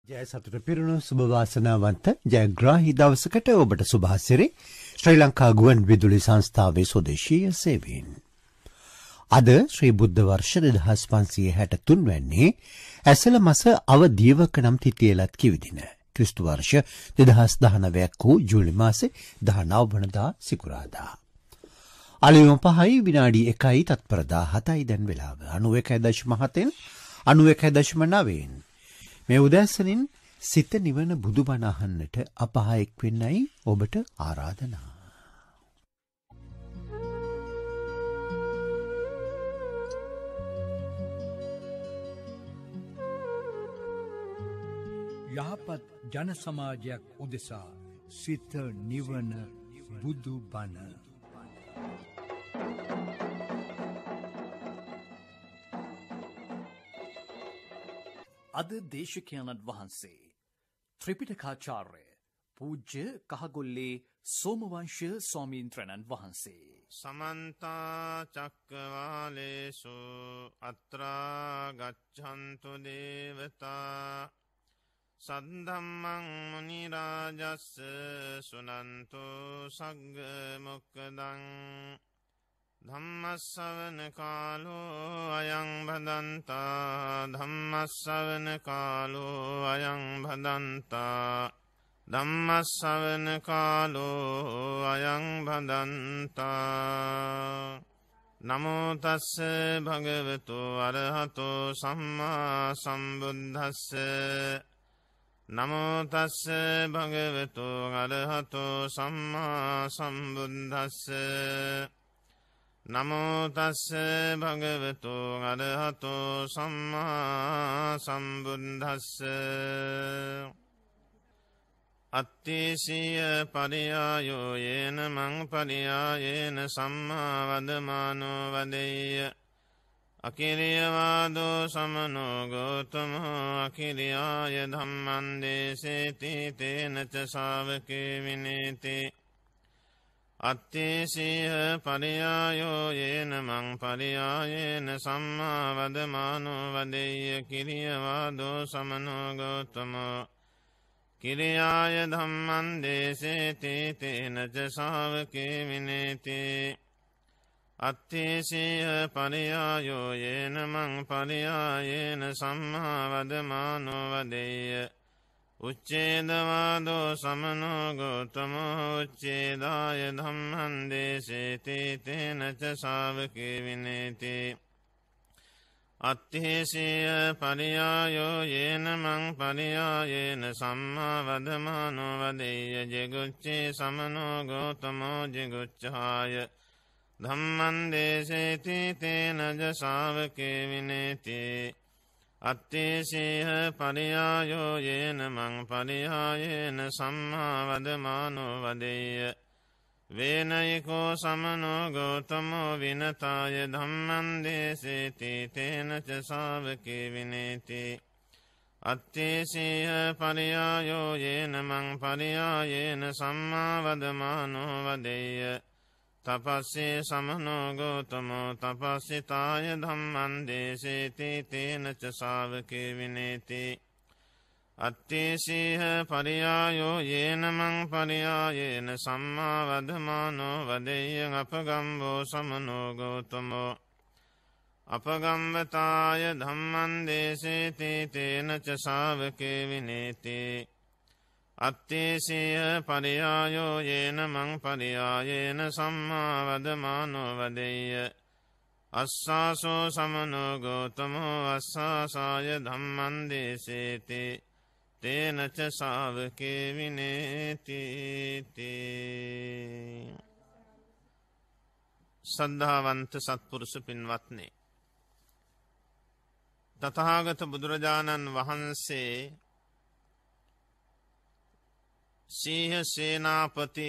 ජය සතුට පිරුණු සුබ වාසනාවන්ත ජයග්‍රාහී දවසකට ඔබට සුභාසිරි ශ්‍රී ලංකා ගුවන් විදුලි සංස්ථාවේ ස්වදේශීය සේවයෙන්. අද ශ්‍රී බුද්ධ වර්ෂ 2563 වැන්නේ ඇසළ මස අවදීවක නම් තිතියලත් කිවිදින. ක්‍රිස්තු වර්ෂ 2019 වූ ජූලි මාසේ 19 වනදා සිකුරාදා. අලුයම 5යි විනාඩි 1යි තත්පර 17යි දැන් වෙලාව 91.7න් 91.9න් මේ උදෑසනින් සිත නිවන බුදුබණ අහන්නට අපහා එක් වෙන්නයි ඔබට ආරාධනා. යහපත් ජන සමාජයක් උදෙසා සිත නිවන බුදුබණ. අද දේශකයන්න් වහන්සේ ත්‍රිපිටකාචාර්ය පූජ්‍ය කහගොල්ලේ සෝමවංශ ස්වාමීන්ද්‍රයන්න් වහන්සේ. සමන්ත චක්කවාලේසු අත්‍රා ගච්ඡන්තු දේවතා සද්ධම්මං මුනි රාජස්ස සුනන්තෝ සග්ග මොක්ඛදං ධම්මස්සවන කාලෝ අයං භදන්තා ධම්මස්සවන කාලෝ අයං භදන්තා ධම්මස්සවන කාලෝ අයං භදන්තා නමෝ තස්ස භගවතු අරහතෝ සම්මා සම්බුද්දස්ස නමෝ තස්ස භගවතු අරහතෝ සම්මා සම්බුද්දස්ස නමෝ තස්ස භගවතු අරහතෝ සම්මා සම්බුද්දස්ස අත්තේසිය පරියායෝ යේන මං පරියායේන සම්මා වදමානෝ වදෙය්‍ය අකිරියවාදෝ සමනෝ ගෞතමෝ අකිරියාය ධම්මං දේසේති තේන ච ශාවකේ විනේති අත්තේසිය පරියායෝ යේන මං පරියායේන සම්මා වදමානෝ වදෙය්‍ය කිරියවාදෝ සමනෝ ගෞතමෝ කිරියාය ධම්මං දේසේති තේන ච ශාවකේ විනේති අත්තේසිය පරියායෝ යේන මං පරියායේන සම්මා වදමානෝ වදෙය්‍ය උච්ඡේදවාදෝ සමනෝ ගෞතමෝ උච්ඡේදාය ධම්මං දේසේති තේන ච ශාවකේ විනේති අත්තේසිය පරියායෝ යේන මං පරියායේන සම්මා වදමානෝ වදෙය්‍ය ජෙගුච්ඡේ සමනෝ ගෞතමෝ ජෙගුච්ඡාය ධම්මං දේසේති තේන ච ශාවකේ විනේති අත්තේසිය පරියායෝ යේන මං පරියායේන සම්මා වදමානෝ වදෙය්‍ය වේනයිකෝ සමනෝ ගෞතමෝ විනතාය ධම්මං දේසේති තේන ච ශාවකේ විනේති අත්තේසිය පරියායෝ යේන මං පරියායේන සම්මා වදමානෝ වදෙය්‍ය තපස්සේ සමනෝ ගෞතමෝ තපස්සිතාය ධම්මං දේසේති තේන ච ශාවකේ විනේති අත්තේසිය පරියායෝ යේන මං පරියායේන සම්මා වදමානෝ වදෙය්‍ය අපගම්බෝ සමනෝ ගෞතමෝ අපගම්වතාය ධම්මං දේසේති තේන ච ශාවකේ විනේති අත්තේසිය පරියායෝ යේන මං පරියායේන සම්මා වදමානෝ වදෙය්‍ය අස්සාසෝ සමනෝ ගෞතමෝ අස්සාසාය ධම්මං දේසේති තේන ච ශාවකේ විනේති. සද්ධාවන්ත සත්පුරුෂ පින්වත්නි, තථාගත බුදුරජාණන් වහන්සේ සිංහ සේනාපති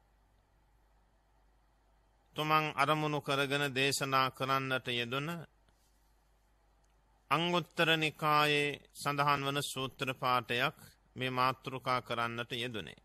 තුමන් අරමුණු කරගෙන දේශනා කරන්නට යෙදුන අංගුත්තර නිකායේ සඳහන් වන සූත්‍ර පාඨයක් මේ මාතෘකා කරන්නට යෙදුනේ.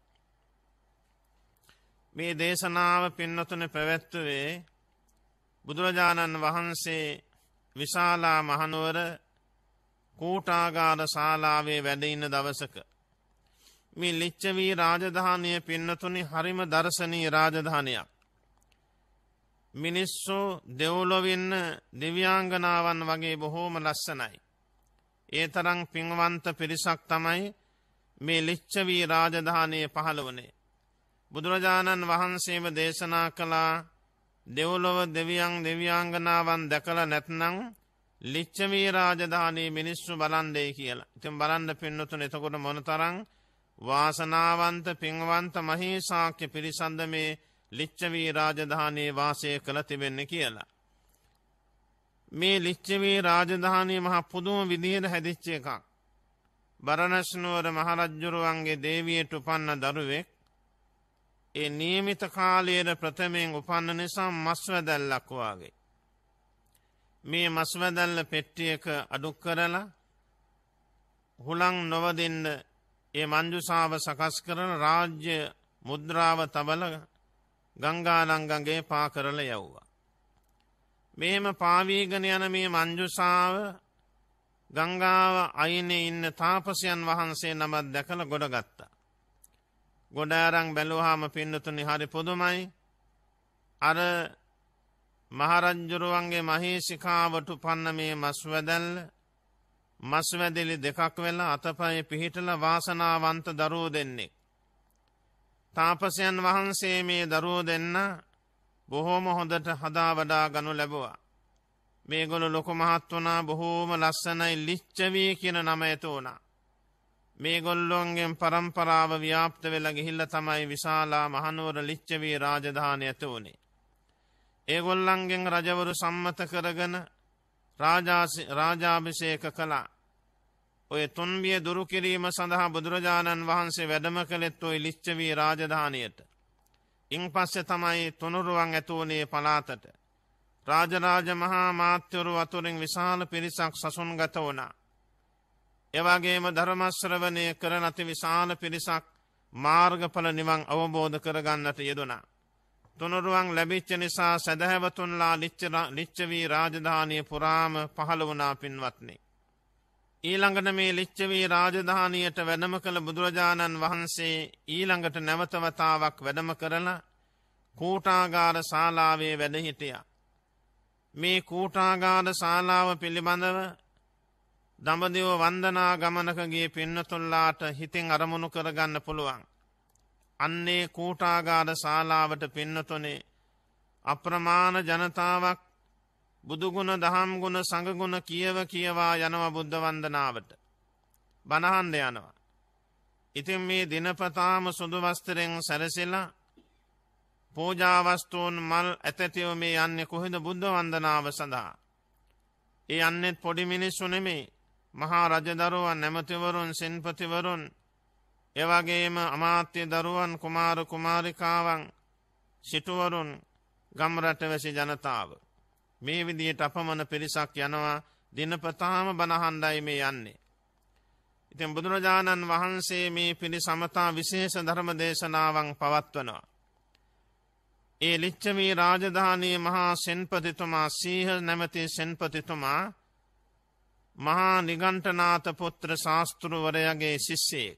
මේ දේශනාව පින්නතුනේ පැවැත්වුවේ බුදුරජාණන් වහන්සේ විශාලා මහනුවර කූටාගාර ශාලාවේ වැඩ ඉන්න දවසක මේ ලිච්ඡවී රාජධානිය පින්නතුනි හරිම දර්ශනීය රාජධානියක්. මිනිස්සු දෙව්ලොවින්න දිව්‍යාංගනාවන් වගේ බොහෝම ලස්සනයි. ඒ තරම් පින්වන්ත පිරිසක් තමයි මේ ලිච්ඡවී රාජධානියේ පහළ වුණේ. බුදුරජාණන් වහන්සේම දේශනා කළා දෙව්ලොව දෙවියන් දිව්‍යාංගනාවන් දැකලා නැත්නම් ලිච්ඡවී රාජධානියේ මිනිස්සු බලන්නේ කියලා. ඉතින් බලන්න පින්නතුනේ එතකොට මොනතරම් වාසනාවන්ත පින්වන්ත මහේසාක්‍ය පිරිසන්ද මේ ලිච්ඡවී රාජධානියේ වාසය කළ තිබෙන්නේ කියලා. මේ ලිච්ඡවී රාජධානිය මහ පුදුම විදිහට හැදිච්ච එකක්. බරණස් නුවර මහරජුරුවන්ගේ දේවියට උපන්න දරුවෙක් ඒ නියමිත කාලයේ ප්‍රථමයෙන් උපන්න නිසා මස්වැදල්ලක් වාගේ. මේ මස්වැදල්ල පෙට්ටියක අඩු කරලා හුලං නොවදින්න ඒ මංජුසාව සකස් කරන රාජ්‍ය මුද්‍රාව තබල ගංගානංගගේ පා කරලා යවුවා. මෙහෙම පාවීගෙන යන මේ මංජුසාව ගංගාව අයිනේ ඉන්න තාපසයන් වහන්සේ නමක් දැකලා ගොඩගත්තා. ගොඩ අරන් බැලුවාම පින්නතුනි හරි පුදුමයි. අර මහරජුරුවන්ගේ මහේසිකාවට උපන්න මේ මස්වැදෙලි දෙකක් වෙලා අතපය පිහිටලා වාසනාවන්ත දරුවෝ දෙන්නෙක්. තාපසයන් වහන්සේ මේ දරුවෝ දෙන්න බොහෝම හොඳට හදා වඩා ගනු ලැබුවා. මේගොල්ලෝ ලොකු මහත් වුණා, බොහෝම ලස්සනයි, ලිච්ඡවී කියන නම ඇති වුණා. මේගොල්ලොන්ගෙන් පරම්පරාව ව්‍යාප්ත වෙලා ගිහිල්ලා තමයි විශාලා මහනුවර ලිච්ඡවී රාජධානිය ඇති වුණේ. ඒගොල්ලන්ගෙන් රජවරු සම්මත කරගෙන රාජාභිෂේක කළා. ඔය තුන්බිය දුරු කිරීම සඳහා බුදුරජාණන් වහන්සේ වැඩම කළෙත් ඔය ලිච්ඡවී රාජධානියට. ඉන් පස්සේ තමයි තුනුරුවන් ඇති වුණේ පළාතට. රාජරාජ මහා මාත්‍යවරු අතුරින් විශාල පිරිසක් සසුන්ගත වුණා. එවැගේම ධර්ම ශ්‍රවණය කරන අති විශාල පිරිසක් මාර්ගඵල නිවන් අවබෝධ කරගන්නට යෙදුණා. තුනුරුවන් ලැබිච්ච නිසා සදහැවතුන්ලා ලිච්ඡවී රාජධානිය පුරාම පහළ වුණා පින්වත්නි. ඊළඟට මේ ලිච්ඡවී රාජධානියට වැඩම කළ බුදුරජාණන් වහන්සේ ඊළඟට නැවත වතාවක් වැඩම කරලා කූටාගාර ශාලාවේ වැඩ හිටියා. මේ කූටාගාර ශාලාව පිළිබඳව දඹදිව වන්දනා ගමනකගේ පින්නතුල්ලාට හිතින් අරමුණු කරගන්න පුළුවන්. අන්නේ කූටාගාර ශාලාවට පින්නතුනේ අප්‍රමාණ ජනතාවක් බුදුගුණ දහම්ගුණ සංඝගුණ කියවා යනවා බුද්ධ වන්දනාවට. බණහන්න යනවා. ඉතින් මේ දිනපතාම සුදු වස්ත්‍රයෙන් සැරසෙලා පූජා වස්තුන් මල් ඇතැතිව මේ යන්නේ කොහෙද බුද්ධ වන්දනාව සඳහා. ඒ යන්නේ පොඩි මිනිස්සු නෙමෙයි. මහා රජදරුවන්, නැමැතිවරුන්, සෙන්පතිවරුන්, එවැගේම අමාත්‍ය දරුවන්, කුමාර කුමාරිකාවන්, සිටුවරුන්, ගම් රටවැසි ජනතාව. මේ විදිහට අපමණ පිරිසක් යනවා. දිනපතාම බණහඬයි මේ යන්නේ. ඉතින් බුදුරජාණන් වහන්සේ මේ පිරිස සමතා විශේෂ ධර්ම දේශනාවන් පවත්වනවා. ඒ ලිච්ඡවී රාජධානියේ මහා සෙන්පතිතුමා, සීහ නැමැති සෙන්පතිතුමා මහා නිගණ්ඨනාථ පුත්‍ර ශාස්ත්‍රවරයාගේ ශිෂ්‍යයෙක්.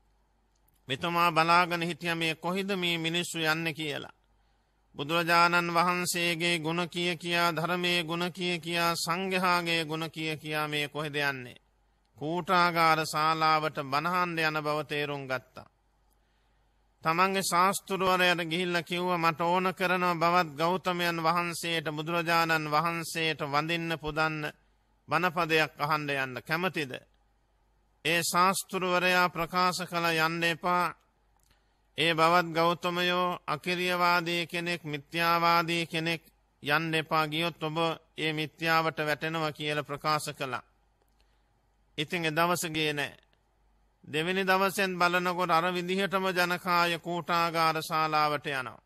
මෙතුමා බලාගෙන හිටියා මේ කොහිද මේ මිනිස්සු යන්නේ කියලා. බුදුරජාණන් වහන්සේගේ ගුණ කියා, ධර්මයේ ගුණ කියා, සංඝයාගේ ගුණ කියා මේ කොහෙද යන්නේ? කූටාගාර ශාලාවට බණහඬ යන බව තේරුම් ගත්තා. තමන්ගේ ශාස්ත්‍රවරයාට ගිහිල්ලා කිව්වා මට ඕන කරන බවත් ගෞතමයන් වහන්සේට, බුදුරජාණන් වහන්සේට වඳින්න පුදන්න බණපදයක් අහන්න යන්න කැමතිද? ඒ ශාස්ත්‍රවරයා ප්‍රකාශ කළ යන්න එපා. ඒ බවත් ගෞතමයෝ අකිරියවාදී කෙනෙක්, මිත්‍යාවාදී කෙනෙක්, යන්න එපා. ගියොත් ඔබ ඒ මිත්‍යාවට වැටෙනවා කියලා ප්‍රකාශ කළා. ඉතින් ඒ දවස ගියේ නැහැ. දෙවෙනි දවසෙන් බලනකොට අර විදිහටම ජනකාය කූටාගාර ශාලාවට යනවා.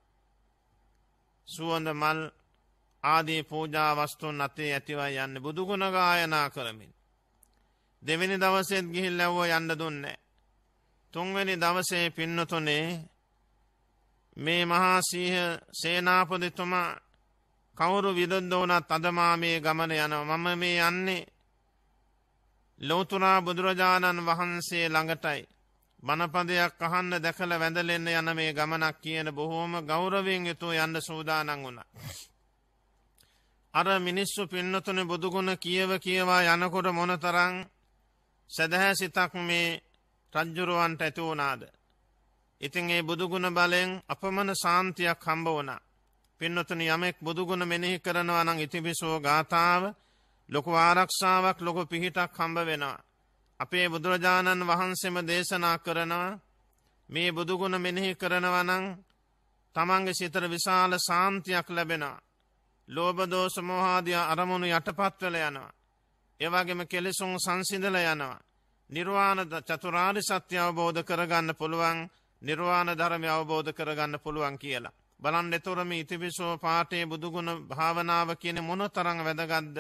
සුවඳ මල් ආදී පූජා වස්තුන් අතේ ඇතිවයි යන්නේ බුදුගුණ ගායනා කරමින්. දෙවෙනි දවසෙත් ගිහිල්ලා යන්න දුන්නේ. තුන්වෙනි දවසේ පින්නතුනේ මේ මහා සිංහ සේනාපතිතුමා කවුරු විරුද්ධ වුණත් අද මා මේ ගමන යනවා. මම මේ යන්නේ ලෝතුරා බුදුරජාණන් වහන්සේ ළඟටයි බණපදයක් අහන්න දැකලා වැඳලෙන්න යන මේ ගමනක් කියන බොහෝම ගෞරවයෙන් යුතුව යන්න සූදානම් වුණා. අර මිනිස්සු පින්නතුනේ බුදුගුණ කියවා යනකොට මොනතරම් සදහැ සිතක් මේ රජ්ජුරුවන්ට ඇති වුණාද. ඉතින් ඒ බුදුගුණ බලෙන් අපමණ සාන්තියක් හම්බ වුණා. පින්නතුනේ යමෙක් බුදුගුණ මෙනෙහි කරනවා නම් ඉතිපිසෝ ගාථාව ලොකු ආරක්ෂාවක් ලොකු පිහිටක් හම්බ වෙනවා. අපේ බුදුරජාණන් වහන්සේම දේශනා කරනවා මේ බුදුගුණ මෙනෙහි කරනවා නම් තමන්ගේ සිතට විශාල සාන්තියක් ලැබෙනවා. ලෝභ දෝෂ මෝහ ආදී අරමුණු යටපත් වෙලා යනවා. ඒ වගේම කෙලෙසුන් සංසිඳලා යනවා. නිර්වාණ චතුරාර්ය සත්‍ය අවබෝධ කරගන්න පුළුවන්. නිර්වාණ ධර්මය අවබෝධ කරගන්න පුළුවන් කියලා. බලන්න එතොර මේ ඉතිපිසෝ පාඨයේ බුදුගුණ භාවනාව කියන මොනතරම් වැදගත්ද.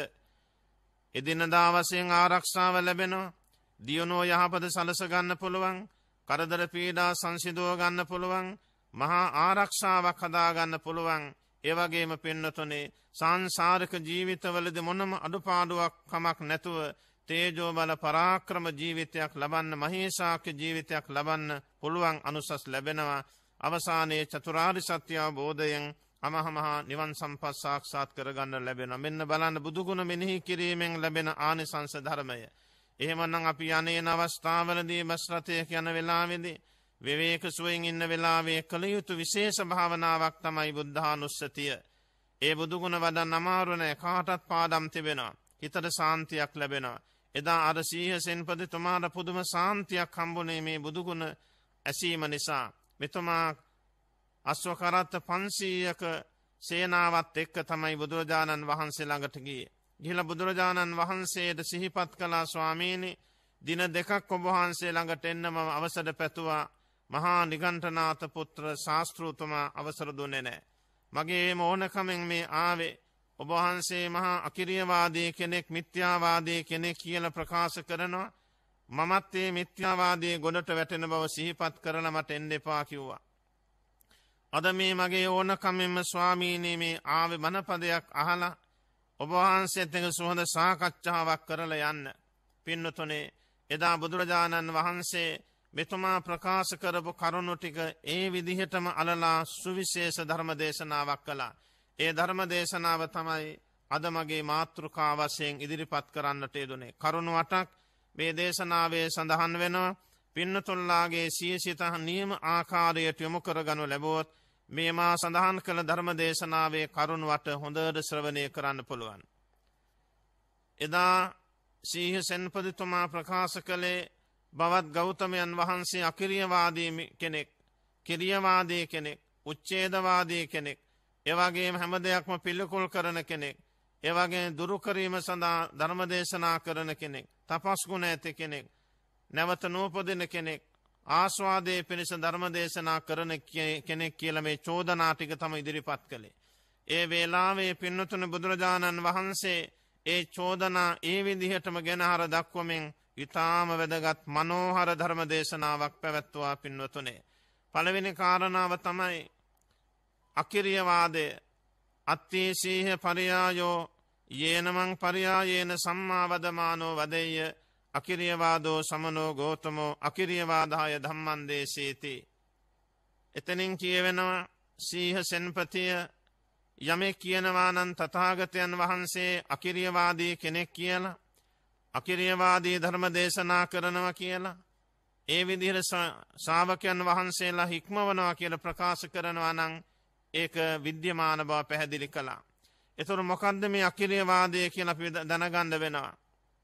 එදිනදා වශයෙන් ආරක්ෂාව ලැබෙනවා. දියුණුව යහපත සලස ගන්න පුළුවන්. කරදර පීඩා සංසිඳව ගන්න පුළුවන්. මහා ආරක්ෂාවක් හදා ගන්න පුළුවන්. ඒ වගේම පින්නතුනේ සංසාරික ජීවිතවලදී මොනම අඩුපාඩුවක් කමක් නැතුව තේජෝ බල පරාක්‍රම ජීවිතයක් ලබන්න මහේශාක්‍ය ජීවිතයක් ලබන්න පුළුවන් අනුසස් ලැබෙනවා. අවසානයේ චතුරාර්ය සත්‍ය අවබෝධයෙන් අමහා නිවන් සම්පත් සාක්ෂාත් කරගන්න ලැබෙනවා. මෙන්න බලන්න බුදුගුණ මෙනෙහි කිරීමෙන් ලැබෙන ආනිසංස ධර්මය. එහෙමනම් අපි යන්නේන අවස්ථාවලදී බස් රථයක යන වෙලාවේදී විවේක සුවයෙන් ඉන්න වෙලාවේ කළ යුතු විශේෂ භාවනාවක් තමයි බුද්ධානුස්සතිය. ඒ බුදුගුණ වඩන්න අමාරු නෑ. කාටත් පාඩම් තිබෙනවා. හිතට සාන්තියක් ලැබෙනවා. එදා අර සීහ සෙන්පතිතුමාට පුදුම සාන්තියක් හම්බුනේ මේ බුදුගුණ ඇසීම නිසා. මෙතුමා අශ්ව කරත්ත 500ක සේනාවත් එක්ක තමයි බුදුරජාණන් වහන්සේ ළඟට ගියේ. ගිහිලා බුදුරජාණන් වහන්සේට සිහිපත් කළා ස්වාමීනි දින 2ක් ඔබ වහන්සේ ළඟට එන්න මම අවසර පැතුවා. මහා නිගණ්ඨනාථ පුත්‍ර ශාස්ත්‍රූතුමා අවසර දුන්නේ නැහැ. මගේ ඕනකමෙන් මේ ආවේ. ඔබ වහන්සේ මහා අකිරියවාදී කෙනෙක් මිත්‍යාවාදී කෙනෙක් කියලා ප්‍රකාශ කරනවා. මමත් මේ මිත්‍යාවාදී ගොඩට වැටෙන බව සිහිපත් කරලා මට එන්න එපා කිව්වා. අද මේ මගේ ඕනකමෙන්ම ස්වාමීනි මේ ආවේ බණපදයක් අහලා ඔබ වහන්සේත් එක්ක සුහද සාකච්ඡාවක් කරලා යන්න. පින්නතුනේ එදා බුදුරජාණන් වහන්සේ මෙතුමා ප්‍රකාශ කරපු කරුණු ටික ඒ විදිහටම අලලා සුවිශේෂ ධර්ම දේශනාවක් කළා. ඒ ධර්ම දේශනාව තමයි අද මගේ මාතෘකාව වශයෙන් ඉදිරිපත් කරන්නට යෙදුනේ. කරුණු 8ක් මේ දේශනාවේ සඳහන් වෙනවා. පින්නතුල්ලාගේ සියසිත නියම ආකාරයට යොමු කරගනු ලැබුවොත් මේ මා සඳහන් කළ ධර්ම දේශනාවේ කරුණු 8 හොඳට ශ්‍රවණය කරන්න පුළුවන්. එදා සීහ සෙන්පතිතුමා ප්‍රකාශ කළේ බවත් ගෞතමයන් වහන්සේ අකිරියවාදී කෙනෙක්, කිරියවාදී කෙනෙක්, උච්ඡේදවාදී කෙනෙක්, එවැගේම හැම දෙයක්ම පිළිකුල් කරන කෙනෙක්, එවැගේම දුරු කිරීම සඳහා ධර්ම දේශනා කරන කෙනෙක්, තපස් ගුණ ඇති කෙනෙක්, නැවත නූපදින කෙනෙක්, ආස්වාදයේ පිණිස ධර්ම දේශනා කරන කෙනෙක් කියලා මේ චෝදනා ටික තමයි ඉදිරිපත් කළේ. ඒ වේලාවේ පින්නතුන බුදුරජාණන් වහන්සේ ඒ චෝදනා ඒ විදිහටම ගෙනහර දක්වමින් ඊටාම වැදගත් මනෝහර ධර්ම දේශනාවක් පැවැත්වුවා පින්වතුනේ. පළවෙනි කාරණාව තමයි අකිරියවාදය. අත්තේසීහ පරියායෝ යේනමං පරියායේන සම්මා වදමානෝ වදෙය්‍ය අකිරියවාදෝ සමනෝ ගෝතමෝ අකිරියවාදාය ධම්මං දේශේති. එතනින් කියවෙනවා සීහ සෙන්පතිය යමෙක් කියනවා නම් තථාගතයන් වහන්සේ අකිරියවාදී කෙනෙක් කියලා, අකිරියවාදී ධර්ම දේශනා කරනවා කියලා, ඒ විදිහට ශ්‍රාවකයන් වහන්සේලා හික්මවනවා කියලා ප්‍රකාශ කරනවා නම් ඒක විද්‍යමාන බව පැහැදිලි කළා. ඒතර මොකද්ද මේ අකිරියවාදය කියලා අපි දැනගන්න වෙනවා.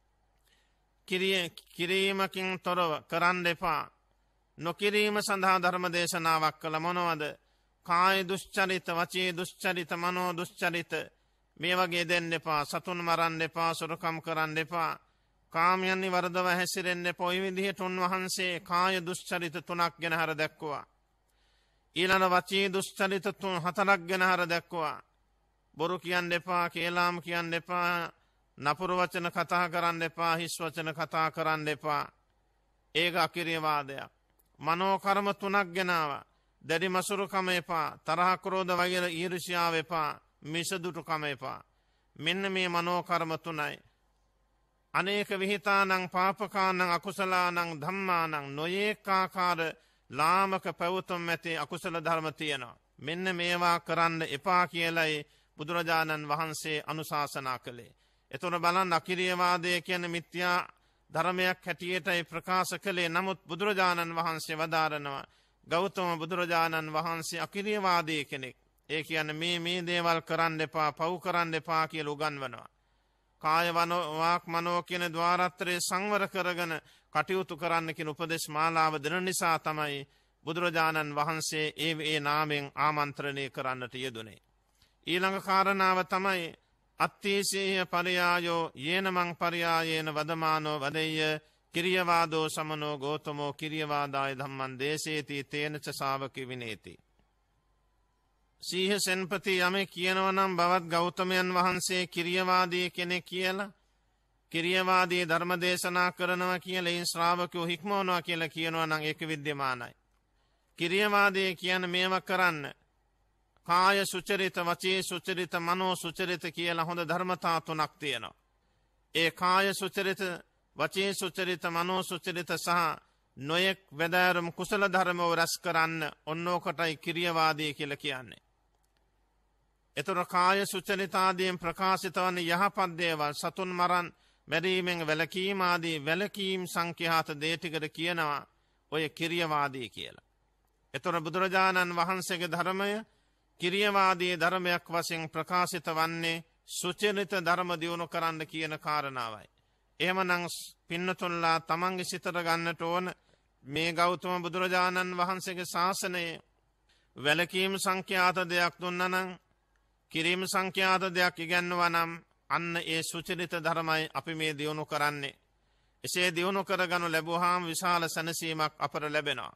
කිරීමකින් තොරව කරන්න එපා. නොකිරීම සඳහා ධර්ම දේශනාවක් කළ මොනවද? කාය දුස්චරිත, වචී දුස්චරිත, මනෝ දුස්චරිත මේ වගේ දෙන්න එපා. සතුන් මරන්න එපා, සොරකම් කරන්න එපා, කාමයන්හි වරදව හැසිරෙන්න එපා. ඔය විදිහට උන්වහන්සේ කාය දුස්චරිත 3ක් ගැන හර දැක්වුවා. ඊළඟ වචී දුස්චරිත 4ක් ගැන හර දැක්වුවා. බොරු කියන්න එපා, කේලාම් කියන්න එපා, නපුරු වචන කතා කරන්න එපා, හිස් වචන කතා කරන්න එපා. ඒක අකිරියවාදයක්. මනෝ කර්ම 3ක් ගෙනාවා. දැඩි මසුරුකම එපා, තරහ ක්‍රෝධ වගේ ඊර්ෂ්‍යාව එපා, මිසදුටුකම එපා. මෙන්න මේ මනෝ කර්ම 3යි. අනේක විහිතානං පාපකානං අකුසලානං ධම්මානං නොයේකාකාර ලාමක පැවතුම් ඇති අකුසල ධර්ම තියෙනවා. මෙන්න මේවා කරන්න එපා කියලයි බුදුරජාණන් වහන්සේ අනුශාසනා කළේ. එතකොට බලන්න අකිරියවාදය කියන මිත්‍යා ධර්මයක් හැටියටයි ප්‍රකාශ කළේ. නමුත් බුදුරජාණන් වහන්සේ වදාරනවා ගෞතම බුදුරජාණන් වහන්සේ අකිරියවාදී කෙනෙක්. ඒ කියන්නේ මේ දේවල් කරන්න එපා, පව් කරන්න එපා කියලා උගන්වනවා. කාය වාක් මනෝ කියන ద్వාරත්‍රයේ සංවර කරගෙන කටයුතු කරන්න කියන උපදේශ මාලාව දෙන නිසා තමයි බුදුරජාණන් වහන්සේ ඒ නාමයෙන් ආමන්ත්‍රණය කරන්නට යෙදුනේ. ඊළඟ කාරණාව තමයි අත්තීසේය පරියායෝ යේනමං පරියායේන වදමානෝ වදෙය්‍ය කිරියවාදෝ සමනෝ ගෝතමෝ කිරියවාදාය ධම්මං දේශේති තේනච ශාවකේ විනේති. සීහ සෙන්පති යමේ කියනවනම් බවත් ගෞතමයන් වහන්සේ කිරියවාදී කෙනෙක් කියලා, කිරියවාදී ධර්ම දේශනා කරනවා කියලා ඒ ශ්‍රාවකයෝ හික්මවනවා කියලා කියනවා නම් ඒක විද්‍යමානයි. කිරියවාදී කියන්නේ මේව කරන්න. කාය සුචරිත, වචී සුචරිත, මනෝ සුචරිත කියලා හොඳ ධර්මතා තුනක් තියෙනවා. ඒ කාය සුචරිත, වචී සුචරිත, මනෝ සුචරිත සහ නොයෙක් වැදෑරුම් කුසල ධර්මව රැස් කරන්න ඔන්නෝකටයි කිරියවාදී කියලා කියන්නේ. එතකොට කාය සුචරිතාදීන් ප්‍රකාශිත වන යහපත් දේවල්, සතුන් මරන් මැරීමෙන් වැළකීම ආදී වැළකීම් සංඛ්‍යාත දේ ටිකට කියනවා ඔය කිරියවාදී කියලා. එතකොට බුදුරජාණන් වහන්සේගේ ධර්මය කිරියවාදී ධර්මයක් වශයෙන් ප්‍රකාශිත වන්නේ සුචරිත ධර්ම දියුණු කරන්න කියන කාරණාවයි. එහෙමනම් පින්නතුන්ලා තමන්ගේ සිතට ගන්නට ඕන මේ ගෞතම බුදුරජාණන් වහන්සේගේ ශාසනයේ වැළකීම් සංඛ්‍යාත දෙයක් දුන්නා නම්, කිරීම සංඛ්‍යාත දෙයක් ඉගැන්වුවා නම් අන්න ඒ සුචරිත ධර්මයි අපි මේ දියුණු කරන්නේ. එසේ දියුණු කරගනු ලැබුවාම විශාල සැනසීමක් අපට ලැබෙනවා.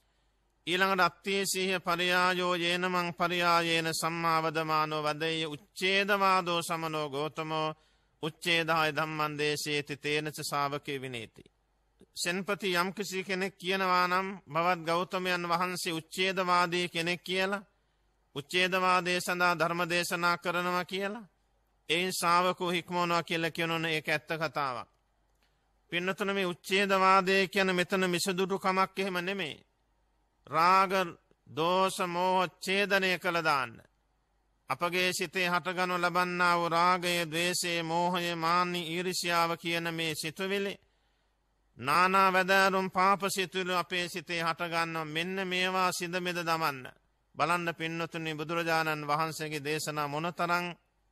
ඊළඟට අත්තීසීහ පරියායෝ යේනමං පරියායේන සම්මාවදමානෝ වදෙය්‍ය උච්ඡේදවාදෝ සමනෝ ගෝතමෝ උච්ඡේදාය ධම්මං දේශේති තේනච ශාවකේ විනේති. සෙන්පති යම් කිසි කෙනෙක් කියනවා නම් බවත් ගෞතමයන් වහන්සේ උච්ඡේදවාදී කෙනෙක් කියලා, උච්ඡේදවාදයේ සඳහා ධර්ම දේශනා කරනවා කියලා, එයින් ශාවකෝ හික්මවනවා කියලා කියනෝනේ ඒක ඇත්ත කතාවක්. පින්නතුන මේ උච්ඡේදවාදය කියන මෙතන මිසදුඩු කමක් එහෙම නෙමෙයි. රාග දෝෂ මෝහ ඡේදනය කළ දාන්න. අපගේ සිතේ හටගනු ලබන්නා වූ රාගය, ද්වේෂය, මෝහය, මාන්නි, ඊර්ෂ්‍යාව කියන මේ සිතුවිලි, නානා වැදෑරුම් පාප සිතුවිලි අපේ සිතේ හටගන්නවා. මෙන්න මේවා සිඳ මෙද දමන්න. බලන්න පින්නතුනි, බුදුරජාණන් වහන්සේගේ දේශනා මොනතරම්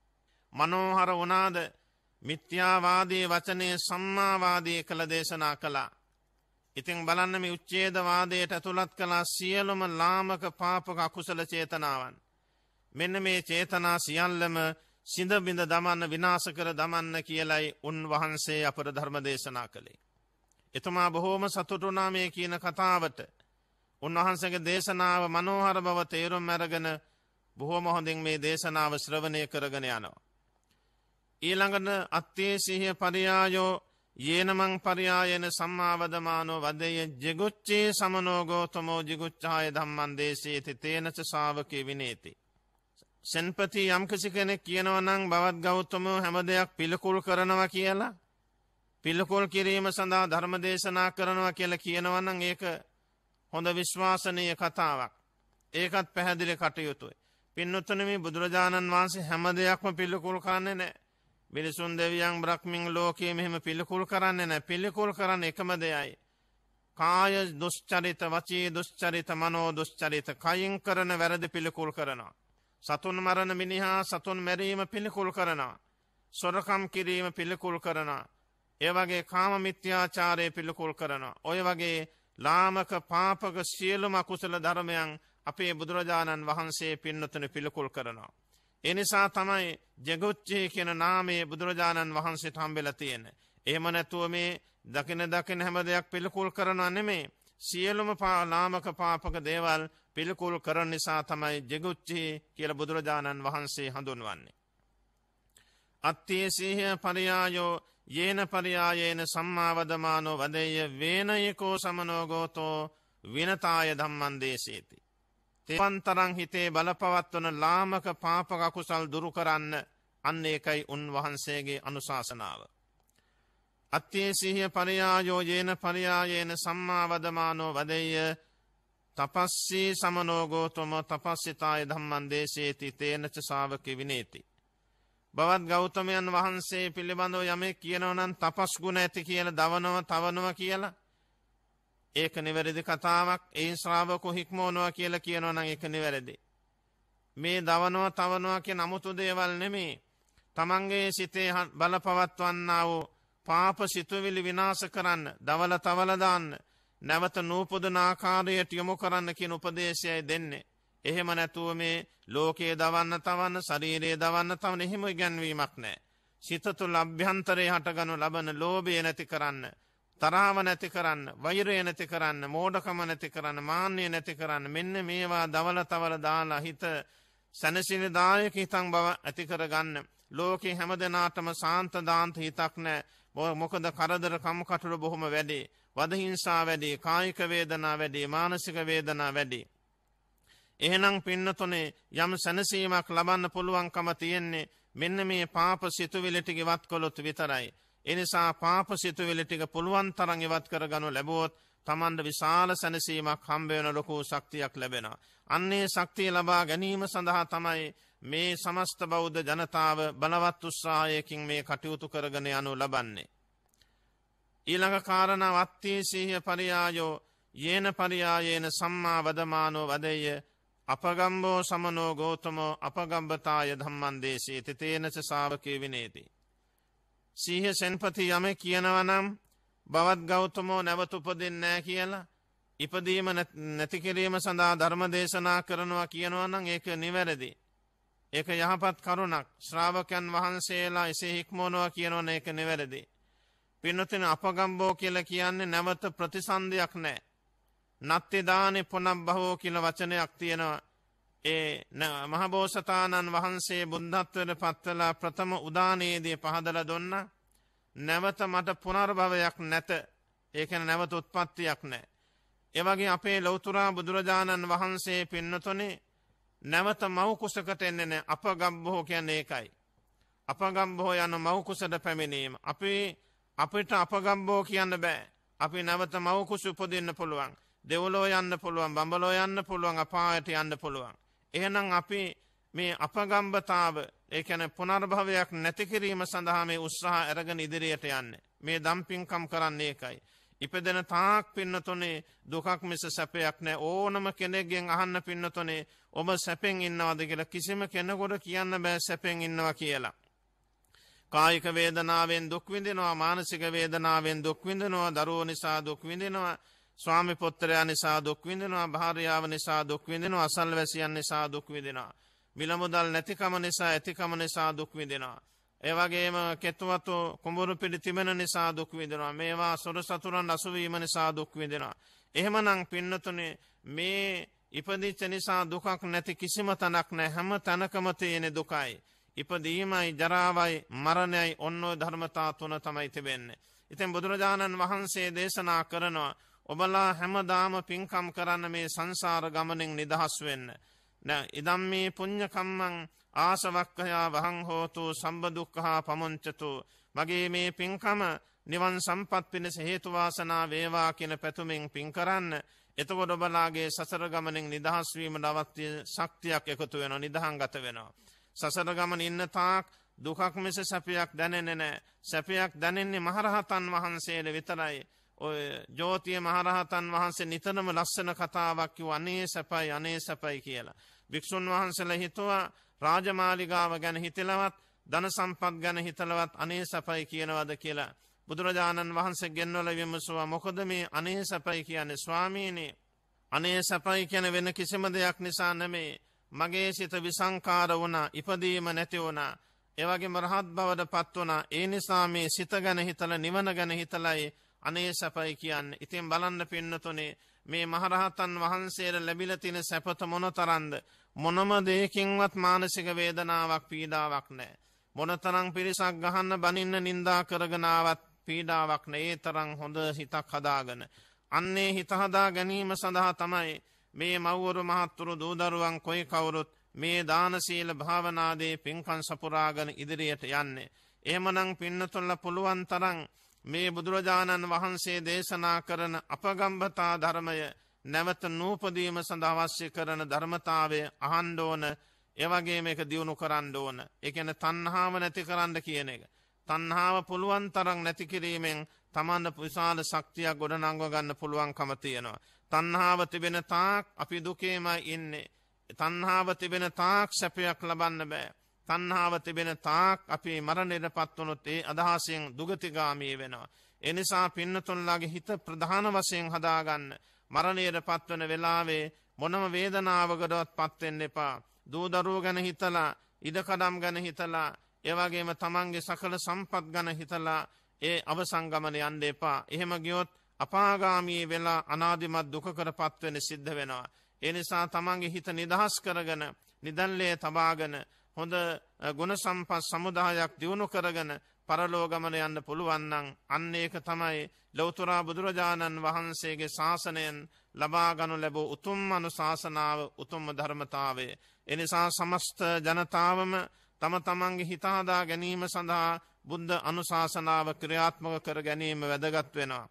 මනෝහර වුණාද. මිත්‍යාවාදී වචනේ සම්මාවාදී කළ දේශනා කළා. ඉතින් බලන්න මේ උච්ඡේදවාදයට ඇතුළත් කළා සියලුම ලාමක පාපක අකුසල චේතනාවන්. මෙන්න මේ චේතනා සියල්ලම සිඳ බිඳ දමන්න, විනාශ කර දමන්න කියලයි උන්වහන්සේ අපට ධර්ම දේශනා කළේ. එතුමා බොහෝම සතුටුනා මේ කියන කතාවට. උන්වහන්සේගේ දේශනාව මනෝහර බව තේරුම් අරගෙන බොහෝම හොඳින් මේ දේශනාව ශ්‍රවණය කරගෙන යනවා. ඊළඟට අත්තේසීහ පරියායෝ යේනමං පරියායන සම්මාවදමානෝ වදෙය්‍ය ජිගුච්ඡේ සමනෝ ගෝතමෝ ජිගුච්ඡාය ධම්මං දේශේති තේනච ශාවකේ විනේති. සෙන්පති යම් කිසි කෙනෙක් කියනවා නම් බවත් ගෞතමෝ හැම දෙයක් පිළිකුල් කරනවා කියලා, පිළිකුල් කිරීම සඳහා ධර්ම දේශනා කරනවා කියලා කියනවා නම් ඒක හොඳ විශ්වාසනීය කතාවක්. ඒකත් පැහැදිලි කටයුතුයි. පින්නතුනි, මේ බුදුරජාණන් වහන්සේ හැම දෙයක්ම පිළිකුල් කරන්නේ නැහැ. මිනිසුන් දෙවියන් බ්‍රහ්මින් ලෝකයේ මෙහෙම පිළිකුල් කරන්නේ නැහැ. පිළිකුල් කරන්නේ එකම දෙයයි. කාය දුස්චරිත, වචී දුස්චරිත, මනෝ දුස්චරිත. කයින් කරන වැරදි පිළිකුල් කරනවා. සතුන් මරණ මිනිහා සතුන් මැරීම පිළිකුල් කරනවා. සොරකම් කිරීම පිළිකුල් කරනවා. ඒ වගේ කාම මිත්‍යාචාරය පිළිකුල් කරනවා. ඔය වගේ ලාමක පාපක සියලුම අකුසල ධර්මයන් අපේ බුදුරජාණන් වහන්සේ පින්නතුනි පිළිකුල් කරනවා. ඒ නිසා තමයි ජගුච්ඡේ කියන නාමයේ බුදුරජාණන් වහන්සේට හම්බෙලා තියෙන්නේ. එහෙම නැතුව මේ දකින හැම දෙයක් පිළිකුල් කරනවා නෙමෙයි. සියලුම ලාමක පාපක දේවල් පිළිකුල් කරන නිසා තමයි ජගුච්ඡේ කියලා බුදුරජාණන් වහන්සේ හඳුන්වන්නේ. අත්තේසීහ පරියායෝ යේන පරියායේන සම්මාවදමානෝ වදෙය්‍ය වේනයකෝ සමනෝ ගෝතෝ විනතාය ධම්මං දේශේති. තෙවන්තරං හිතේ බලපවත්වන ලාමක පාපක අකුසල් දුරු කරන්න අන්න ඒකයි උන්වහන්සේගේ අනුශාසනාව. අත්තේ සිහිය පරියායෝ යේන පරියායේන සම්මා වදමානෝ වදෙය්‍ය තපස්සී සමනෝ ගෝතම තපස්සිතාය ධම්මං දේශේති තේනච ශාවකේ විනේති. බවත් ගෞතමයන් වහන්සේ පිළිබඳව යමෙක් කියනවා නම් තපස් ගුණ ඇති කියලා දවනවා තවනවා කියලා ඒක නිවැරදි කතාවක්. ඒ ශ්‍රාවකෝ හික්මවනවා කියලා කියනවා නම් ඒක නිවැරදි. මේ දවනවා තවනවා කියන අමුතු දේවල් නෙමෙයි. තමන්ගේ සිතේ බලපවත්වන්නා වූ පාප සිතුවිලි විනාශ කරන්න, දවල තවල දාන්න, නැවත නූපදන ආකාරයට යොමු කරන්න කියන උපදේශයයි දෙන්නේ. එහෙම නැතුව මේ ලෝකයේ දවන්න තවන්න, ශරීරයේ දවන්න තවන්න එහෙම ඉගැන්වීමක් නැහැ. සිත තුළ අභ්‍යන්තරයේ හටගනු ලබන ලෝභය නැති කරන්න, තරහව නැති කරන්න, වෛරය නැති කරන්න, මෝඩකම නැති කරන්න, මාන්නය නැති කරන්න. මෙන්න මේවා දවල තවල දාලා හිත සැනසෙලිදායක හිතන් බව ඇති කරගන්න. ලෝකේ හැමදෙනාටම සාන්ත දාන්ත හිතක් නැහැ. මොකද කරදර කම්කටොළු බොහොම වැඩි. වද හිංසා වැඩි, කායික වේදනා වැඩි, මානසික වේදනා වැඩි. එහෙනම් පින්නතුනේ යම් සැනසීමක් ලබන්න පුළුවන්කම තියෙන්නේ මෙන්න මේ පාප සිතුවිලි ටික ඉවත් කළොත් විතරයි. ඒ නිසා පාප සිතුවිලි ටික පුළුවන් තරම් ඉවත් කරගනු ලැබුවොත් තමන්ට විශාල සැනසීමක් හම්බ වෙන ලොකු ශක්තියක් ලැබෙනවා. අන්නේ ශක්තිය ලබා ගැනීම සඳහා තමයි මේ සමස්ත බෞද්ධ ජනතාව බලවත් උත්සාහයකින් මේ කටයුතු කරගෙන යනු ලබන්නේ. ඊළඟ කාරණා වත්තේ සිහිය පරියායෝ යේන පරියායේන සම්මා වදමානෝ වදෙය්‍ය අපගම්බෝ සමනෝ ගෝතමෝ අපගම්බතාය ධම්මං දේශේති තේනච ශාවකේ විනේති. සිහිය සෙන්පති යමෙක් කියනවා නම් බවත් ගෞතමෝ නැවත උපදින්නේ නැහැ කියලා, ඉපදීම නැති කිරීම සඳහා ධර්ම දේශනා කරනවා කියනවා නම් ඒක නිවැරදි. ඒක යහපත් කරුණක්. ශ්‍රාවකයන් වහන්සේලා එසේ හික්මවනවා කියනවනේ ඒක නිවැරදි. පින්නතින අපගම්බෝ කියලා කියන්නේ නැවත ප්‍රතිසන්දියක් නැහැ. නත්ති දානේ පුනබ්බහෝ කියලා වචනයක් තියෙනවා. ඒ මහබෝසතාණන් වහන්සේ බුද්ධත්වයට පත්වලා ප්‍රථම උදානයේදී පහදලා දුන්නා. නැවත මට පුනර්භවයක් නැත. ඒ කියන්නේ නැවත උත්පත්තියක් නැහැ. ඒ වගේ අපේ ලෞතුරා බුදුරජාණන් වහන්සේ පින්නතුනේ නැවත මව් කුසකට එන්නේ නැහැ. අපගම්බෝ කියන්නේ ඒකයි. අපගම්බෝ යන මව් කුසට පැමිණීම. අපිට අපගම්බෝ කියන්න බෑ. අපි නැවත මව් කුස උපදින්න පුළුවන්. දෙව්ලෝ යන්න පුළුවන්, බඹලෝ යන්න පුළුවන්, අපායට යන්න පුළුවන්. එහෙනම් අපි මේ අපගම්බතාව, ඒ කියන්නේ පුනර්භවයක් නැති කිරීම සඳහා මේ උත්සාහ අරගෙන ඉදිරියට යන්නේ. මේ දම්පින්කම් කරන්නේ ඒකයි. ඉපදෙන තාක් පින්නතුනේ දුකක් මිස සැපයක් නැහැ. ඕනම කෙනෙක්ගෙන් අහන්න පින්නතුනේ ඔබ සැපෙන් ඉන්නවද කියලා. කිසිම කෙනෙකුට කියන්න බෑ සැපෙන් ඉන්නවා කියලා. කායික වේදනාවෙන් දුක් විඳිනවා, මානසික වේදනාවෙන් දුක් විඳිනවා, දරුවෝ නිසා දුක් විඳිනවා, ස්වාමි පුත්‍රයා නිසා දුක් විඳිනවා, භාර්යාව නිසා දුක් විඳිනවා, අසල්වැසියන් නිසා දුක් විඳිනවා, මිල මුදල් නැතිකම නිසා ඇතිකම නිසා දුක් විඳිනවා. ඒ වගේම කෙතුවතු කුඹුරු පිළි තිබෙන නිසා දුක් විඳිනවා. මේවා සොර සතුරන් අසුවීම නිසා දුක් විඳිනවා. එහෙමනම් පින්නතුනේ මේ ඉපදිච්ච නිසා දුකක් නැති කිසිම තැනක් නැහැ. හැම තැනකම තියෙන දුකයි. ඉපදීමයි, ජරාවයි, මරණයයි, ඔන්න ඔය ධර්මතා තුන තමයි තිබෙන්නේ. ඉතින් බුදුරජාණන් වහන්සේ දේශනා කරනවා ඔබලා හැමදාම පින්කම් කරන්න මේ සංසාර ගමනෙන් නිදහස් වෙන්න. ඉදම් මේ පුඤ්ඤ කම්මං ආසවක්ඛයා වහං හෝතු සම්බ දුක්ඛා පමුංචතු. මගේ මේ පින්කම නිවන් සම්පත් පිණිස හේතු වාසනා වේවා කියන පැතුමින් පින් කරන්න. එතකොට ඔබලාගේ සසර ගමනෙන් නිදහස් වීමට අවශ්‍ය ශක්තියක් එකතු වෙනවා, නිදහංගත වෙනවා. සසර ගමන ඉන්න තාක් දුකක් මිස සැපයක් දැනෙන්නේ නැහැ. සැපයක් දැනෙන්නේ මහරහතන් වහන්සේට විතරයි. ඔය ජෝතිය මහරහතන් වහන්සේ නිතරම ලස්සන කතාවක් කිව්වා අනේ සැපයි අනේ සැපයි කියලා. වික්ෂුන් වහන්සේලා හිතුවා රාජමාලිගාව ගැන හිතලවත්, ධන සම්පත් ගැන හිතලවත් අනේ සැපයි කියනවාද කියලා. බුදුරජාණන් වහන්සේ ගෙන්වල විමසුවා මොකද මේ අනේ සැපයි කියන්නේ ස්වාමීනි? අනේ සැපයි කියන වෙන කිසිම දෙයක් නිසා නෙමෙයි. මගේ සිත විසංකාර වුණා, ඉපදීම නැති වුණා, ඒ වගේම රහත් බවට පත් වුණා. ඒ නිසා මේ සිත ගැන හිතලා නිවන ගැන හිතලයි අනේ සැපයි කියන්නේ. ඉතින් බලන්න පින්නතුනේ මේ මහරහතන් වහන්සේට ලැබිලා තියෙන සැපත මොනතරම්ද? මොනම දෙයකින්වත් මානසික වේදනාවක්, පීඩාවක් නැහැ. මොනතරම් පිරිසක් ගහන්න, බනින්න, නිඳා කරගෙන ආවත් පීඩාවක් නැහැ. ඒ තරම් හොඳ හිතක් හදාගෙන අන්නේ හිත හදා ගැනීම සඳහා තමයි මේ මව්වරු මහත්තුරු දූ දරුවන් කොයි කවුරුත් මේ දාන සීල භාවනාදී පින්කම් සපුරාගෙන ඉදිරියට යන්නේ. එහෙමනම් පින්නතුල්ලා පුළුවන් තරම් මේ බුදුරජාණන් වහන්සේ දේශනා කරන අපගම්භතා ධර්මය නැවත නූපදීම සඳහා අවශ්‍ය කරන ධර්මතාවය අහන්න ඕන. ඒ වගේම මේක දියුණු කරන්න ඕන. ඒ කියන්නේ තණ්හාව නැති කරන්න කියන එක. තණ්හාව පුළුවන් තරම් නැති කිරීමෙන් තමන්න විශාල ශක්තියක් ගොඩනංව ගන්න පුළුවන්කම තියෙනවා. තණ්හාව තිබෙන තාක් අපි දුකේමයි ඉන්නේ. තණ්හාව තිබෙන තාක් සැපයක් ලබන්න බෑ. තණ්හාව තිබෙන තාක් අපි මරණයටපත් වුණොත් ඒ අදහසෙන් දුගතිගාමී වෙනවා. ඒ නිසා පින්නතුන්ලාගේ හිත ප්‍රධාන වශයෙන් හදාගන්න. මරණයටපත් වෙන වෙලාවේ මොනම වේදනාවකටවත් පත් වෙන්න එපා. දූ දරුවෝ ගැන හිතලා, ඉඩකඩම් ගැන හිතලා, ඒ වගේම තමන්ගේ සකල සම්පත් ගැන හිතලා ඒ අවසන් ගමන යන්න එපා. එහෙම ගියොත් අපාගාමී වෙලා අනාදිමත් දුකකටපත් වෙන්න සිද්ධ වෙනවා. ඒ නිසා තමන්ගේ හිත නිදහස් කරගෙන, නිදල්ලේ තබාගෙන, හොඳ ගුණ සම්පත් සමුදායක් දියුණු කරගෙන පරලෝ ගමන යන්න පුළුවන් නම් අන්න ඒක තමයි ලෞතර බුදුරජාණන් වහන්සේගේ ශාසනයෙන් ලබා ගනු ලැබූ උතුම් අනුශාසනාව, උතුම් ධර්මතාවය. එනිසා සමස්ත ජනතාවම තම තමන්ගේ හිත හදා ගැනීම සඳහා බුද්ධ අනුශාසනාව ක්‍රියාත්මක කර ගැනීම වැදගත් වෙනවා.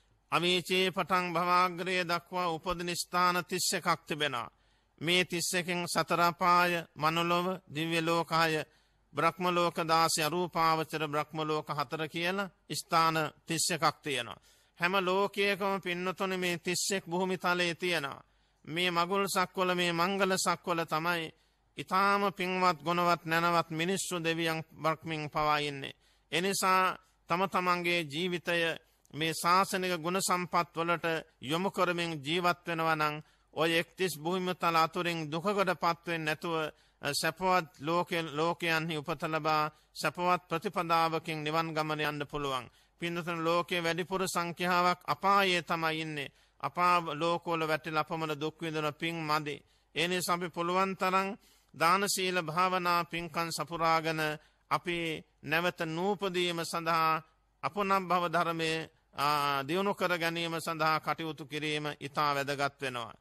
අවීචේ පටන් භවාග්‍රයේ දක්වා උපදින ස්ථාන 31ක් තිබෙනවා. මේ 31කින් සතර අපාය, මනුලොව, දිව්‍ය ලෝකය, බ්‍රහ්ම ලෝක 16, අරූපාවචර බ්‍රහ්ම ලෝක 4 කියලා ස්ථාන 31ක් තියෙනවා. හැම ලෝකයකම පින්නතොනේ මේ 31 භූමි තලයේ තියෙනවා. මේ මගුල් සක්වල, මේ මංගල සක්වල තමයි ඊටාම පින්වත් ගුණවත් නැනවත් මිනිස්සු දෙවියන් බ්‍රහ්මින් පවා ඉන්නේ. එනිසා තම තමන්ගේ ජීවිතය මේ ශාසනික ගුණ සම්පත් වලට යොමු කරමින් ජීවත් වෙනවා නම් ඔය 31 භූමි තල අතුරින් දුකකටපත් වෙන්නේ නැතුව සපවත් ලෝකයන්හි උපත ලබා සපවත් ප්‍රතිපදාවකින් නිවන් ගමන යන්න පුළුවන්. පින්නතන ලෝකයේ වැඩිපුර සංඛ්‍යාවක් අපායේ තමයි ඉන්නේ. අපා ලෝකවල වැටිලා අපමණ දුක් විඳින පින් මදි. ඒ නිසා අපි පුළුවන් තරම් දාන සීල භාවනා පින්කම් සපුරාගෙන අපි නැවත නූපදීම සඳහා අපොනම් භව ධර්මයේ දියුණු කර ගැනීම සඳහා කටයුතු කිරීම ඉතා වැදගත් වෙනවා.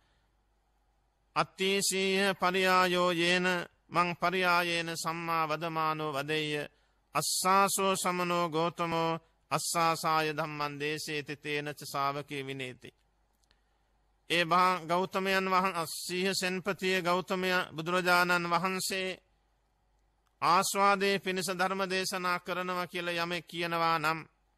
අත්තීසීහ පරියායෝ යේන මං පරියායේන සම්මා වදමානෝ වදෙය්‍ය අස්සාසෝ සමනෝ ගෞතමෝ අස්සාසාය ධම්මං දේශේති තේන ච ශාවකේ විනේති. ඒ ගෞතමයන් සීහ සෙන්පතිය ගෞතමය බුදුරජාණන් වහන්සේ ආස්වාදයේ පිණිස ධර්ම දේශනා කරනවා කියලා යමෙක් කියනවා නම්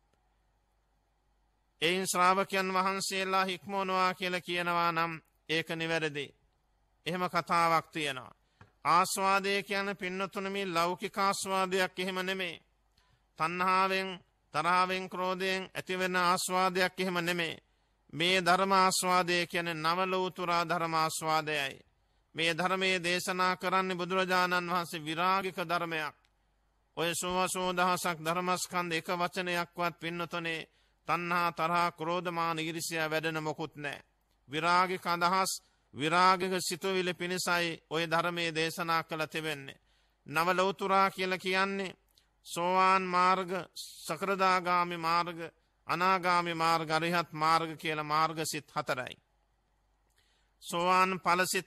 එයින් ශ්‍රාවකයන් වහන්සේලා හික්මවනවා කියලා කියනවා නම් ඒක නිවැරදි. එහෙම කතාවක් තියෙනවා. ආස්වාදය කියන්නේ පින්නතුන මේ ලෞකික ආස්වාදයක් එහෙම නෙමෙයි. තණ්හාවෙන්, තරාවෙන්, ක්‍රෝධයෙන් ඇතිවෙන ආස්වාදයක් එහෙම නෙමෙයි. මේ ධර්ම ආස්වාදය කියන්නේ නව ලෞතුරා ධර්ම ආස්වාදයයි. මේ ධර්මයේ දේශනා කරන්නේ බුදුරජාණන් වහන්සේ විරාගික ධර්මයක්. ඔය සෝවසෝ දහසක් ධර්මස්කන්ධ එක වචනයක්වත් පින්නතුනේ තණ්හා, තරහ, ක්‍රෝධ, මාන, ඊර්ෂ්‍යා වැඩෙන මොකුත් නැහැ. විරාගික අදහස්, විරාගික සිතුවිලි පිණිසයි ඔය ධර්මයේ දේශනා කළ තිබෙන්නේ. නව ලෞතුරා කියලා කියන්නේ සෝවාන් මාර්ග, සකෘදාගාමි මාර්ග, අනාගාමි මාර්ග, අරිහත් මාර්ග කියලා මාර්ග සිත් 4යි. සෝවාන් ඵලසිත,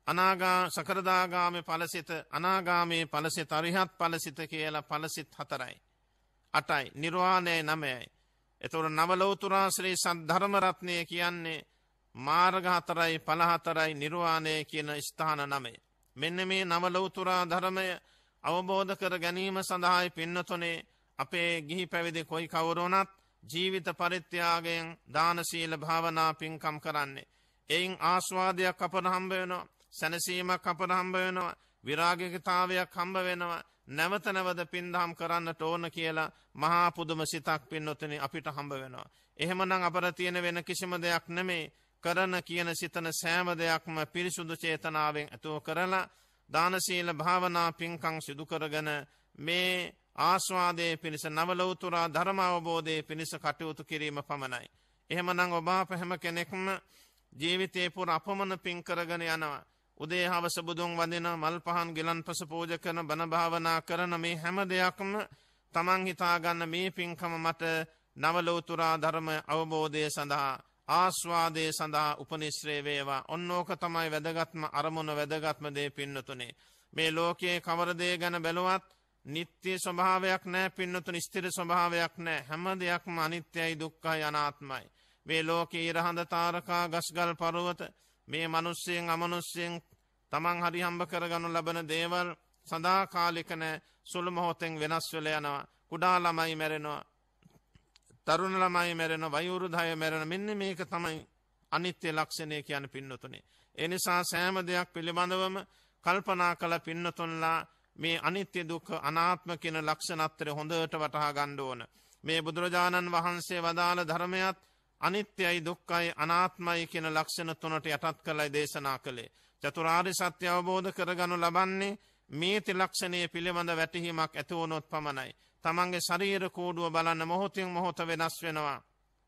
සකෘදාගාමි ඵලසිත, අනාගාමි ඵලසිත, අරිහත් ඵලසිත කියලා ඵලසිත 4යි. 8යි. නිර්වාණය 9යි. එතකොට නව ලෞතුරා ශ්‍රී සද්ධර්ම රත්නය කියන්නේ මාර්ග 4යි, ඵල 4යි, නිර්වාණය කියන ස්ථාන 9. මෙන්න මේ නව ලෞතුරා ධර්මය අවබෝධ කර ගැනීම සඳහායි පින්නතුනේ අපේ ගිහි පැවිදි කොයි කවුරුණත් ජීවිත පරිත්‍යාගයෙන් දාන සීල භාවනා පින්කම් කරන්නේ. එයින් ආස්වාදයක් අපට හම්බ වෙනවා, සැනසීමක් අපට හම්බ වෙනවා, විරාගිකතාවයක් හම්බ වෙනවා. නැවත නැවත පින්දහම් කරන්නට ඕන කියලා මහා පුදුම සිතක් පින්නතුනි අපිට හම්බ වෙනවා. එහෙමනම් අපට තියෙන වෙන කිසිම දෙයක් නෙමෙයි. කරන කියන සිතන සෑම දෙයක්ම පිරිසුදු චේතනාවෙන් අතෝ කරලා දාන සීල භාවනා පින්කම් සිදු කරගෙන මේ ආස්වාදයේ පිණිස නව ලෞතුරා ධර්ම අවබෝධයේ පිණිස කටයුතු කිරීම පමණයි. එහෙමනම් ඔබ අප හැම කෙනෙක්ම ජීවිතේ පුර අපමණ පින් කරගෙන යනවා. උදේ හවස බුදුන් වඳින, මල් පහන් ගිලන්පස පූජා කරන, බණ භාවනා කරන මේ හැම දෙයක්ම තමන් හිතා ගන්න මේ පින්කම මට නව ලෞතුරා ධර්ම අවබෝධය සඳහා, ආස්වාදයේ සඳහා උපනිශ්‍රේ වේවා. ඔන්නෝක තමයි වැදගත්ම අරමුණ, වැදගත්ම දේ පින්නතුනේ. මේ ලෝකයේ කවර දේ ගැන බැලුවත් නිත්‍ය ස්වභාවයක් නැහැ පින්නතුනි, ස්ථිර ස්වභාවයක් නැහැ. හැම දෙයක්ම අනිත්‍යයි, දුක්ඛයි, අනාත්මයි. මේ ලෝකේ ඉරහඳ තාරකා, ගස්ගල් පර්වත, මේ මිනිස්සෙන් අමනුෂ්‍යයෙන් තමන් හරි හම්බ කරගනු ලබන දේවල් සදාකාලික නැහැ. සුළු මොහොතෙන් වෙනස් වෙලා යනවා. කුඩා ළමයි මැරෙනවා, තරුණ ළමයි මැරෙනවා, වයෝවෘද්ධය මැරෙනවා. මෙන්න මේක තමයි අනිත්‍ය ලක්ෂණය කියන්නේ පින්නතුනි. ඒ නිසා සෑම දෙයක් පිළිබඳවම කල්පනා කළ පින්නතුන්ලා මේ අනිත්‍ය දුක්ඛ අනාත්ම කියන ලක්ෂණත්‍රය හොඳට වටහා ගන්න ඕන. මේ බුදුරජාණන් වහන්සේ වදාළ ධර්මයත් අනිත්‍යයි, දුක්ඛයි, අනාත්මයි කියන ලක්ෂණ තුනට යටත් කරලා දේශනා කළේ. චතුරාර්ය සත්‍ය අවබෝධ කරගනු ලබන්නේ මේ ත්‍රිලක්ෂණයේ පිළිබඳ වැටහීමක් ඇති වුණොත් පමණයි. තමන්ගේ ශරීර කෝඩුව බලන්න, මොහොතින් මොහොත වෙනස් වෙනවා.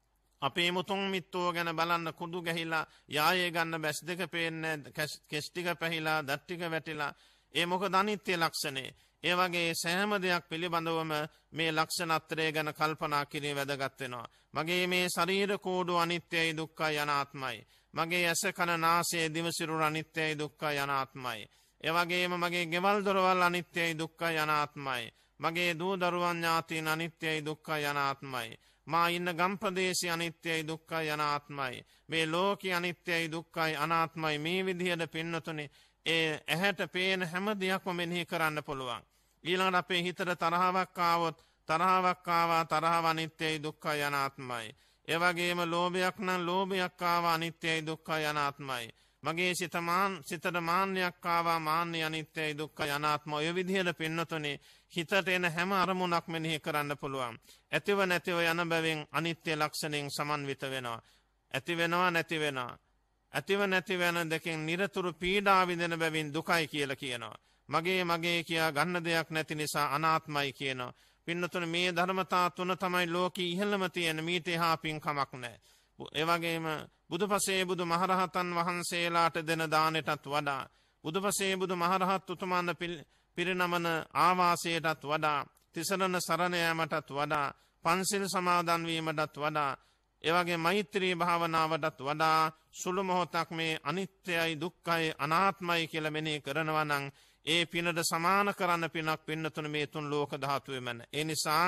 අපේ මුතුන් මිත්තෝ ගැන බලන්න, කුඩු ගැහිලා යායේ ගන්න බැස් දෙක පේන්නේ, කෙස් ටික පැහිලා, දත් ටික වැටිලා. ඒ මොකද අනිත්‍ය ලක්ෂණේ. ඒ වගේ සෑම දෙයක් පිළිබඳවම මේ ලක්ෂණත්‍රය ගැන කල්පනා කිරීම වැදගත් වෙනවා. මගේ මේ ශරීර කෝඩුව අනිත්‍යයි, දුක්ඛයි, අනාත්මයි. මගේ ඇස කන නාසය දිව සිරුර අනිත්‍යයි, දුක්ඛයි, අනාත්මයි. ඒ වගේම මගේ ගෙවල් දොරවල් අනිත්‍යයි, දුක්ඛයි, අනාත්මයි. මගේ දූ දරුවන් ඥාතීන් අනිත්‍යයි, දුක්ඛයි, අනාත්මයි. මා ඉන්න ගම් ප්‍රදේශය අනිත්‍යයි, දුක්ඛයි, අනාත්මයි. මේ ලෝකේ අනිත්‍යයි, දුක්ඛයි, අනාත්මයි. මේ විදිහට පින්නතුනේ ඒ ඇහැට පේන හැම දෙයක්ම මෙනෙහි කරන්න පුළුවන්. ඊළඟට අපේ හිතට තරහවක් ආවොත්, තරහවක් ආවා, තරහව අනිත්‍යයි, දුක්ඛයි, අනාත්මයි. ඒ වගේම ලෝභයක් නම් ලෝභයක් ආවා, අනිත්‍යයි, දුක්ඛයි, අනාත්මයි. මගේ සිතට මාන්නයක් ආවා, මාන්නය අනිත්‍යයි, දුක්ඛයි, අනාත්මයි. ඔය විදිහට පින්නතුනේ හිතට එන හැම අරමුණක් මෙනෙහි කරන්න පුළුවන්. ඇතිව නැතිව යන බැවින් අනිත්‍ය ලක්ෂණයෙන් සමන්විත වෙනවා. ඇති වෙනවා, නැති වෙනවා. ඇතිව නැති වෙන දෙකෙන් නිරතුරු පීඩා විඳින බැවින් දුකයි කියලා කියනවා. මගේ කියා ගන්න දෙයක් නැති නිසා අනාත්මයි කියනවා. පින්නතුනේ මේ ධර්මතා තුන තමයි ලෝකේ ඉහළම තියෙන, මීට එහා පින්කමක් නැහැ. ඒ වගේම බුදුපසේ බුදු මහරහතන් වහන්සේලාට දෙන දානෙටත් වඩා, බුදුපසේ බුදු මහරහත් උතුමන් පිරිනමන ආවාසයටත් වඩා, තිසරණ සරණ යාමටත් වඩා, පන්සිල් සමාදන් වීමටත් වඩා, ඒ වගේ මෛත්‍රී භාවනාවටත් වඩා සුළු මොහොතක් මේ අනිත්‍යයි, දුක්ඛයි, අනාත්මයි කියලා මෙනෙහි කරනවා නම් ඒ පිනට සමාන කරන්න පිනක් පින්නතුන මේ තුන් ලෝක ධාතුවේම නැහැ. ඒ නිසා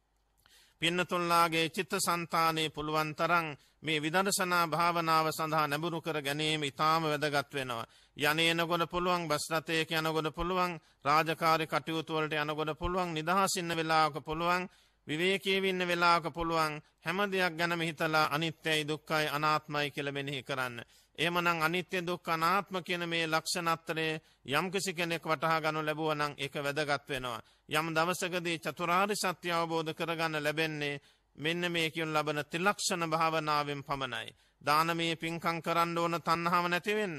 පින්නතුන්ලාගේ චිත්තසංතානයේ පුළුවන් තරම් මේ විදර්ශනා භාවනාව සඳහා නැඹුරු කර ගැනීම ඉතාම වැදගත් වෙනවා. යන්නේනකොට පුළුවන්, බස් රථයක යනකොට පුළුවන්, රාජකාරී කටයුතු වලට යනකොට පුළුවන්, නිදහස් ඉන්න වෙලාවක පුළුවන්, විවේකීව ඉන්න වෙලාවක පුළුවන්, හැම දෙයක් ගැනම හිතලා අනිත්‍යයි, දුක්ඛයි, අනාත්මයි කියලා මෙනෙහි කරන්න. එහෙමනම් අනිත්‍ය, දුක්ඛ, අනාත්ම කියන මේ ලක්ෂණත්‍රය යම් කෙනෙක් වටහා ගන්නු ලැබුවා නම් ඒක වැදගත් වෙනවා. යම් දවසකදී චතුරාර්ය සත්‍ය අවබෝධ කරගන්න ලැබෙන්නේ මෙන්න මේ කියන ලබන ත්‍රිලක්ෂණ භාවනාවෙන් පමණයි. දානමය පින්කම් කරන්න ඕන තණ්හාව නැති වෙන්න,